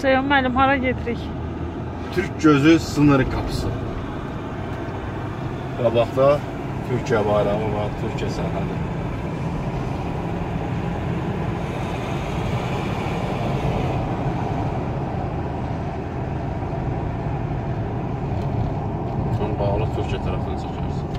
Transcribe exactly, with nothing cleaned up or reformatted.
Ceyhun müəllim, hara gedirik? Türk gözü sınır qapısı. Qabaqda Türkiyə bayrağı var, Türkiyə sərhədi. Tam bağlı Türkiyə tərəfdən çəkərsin.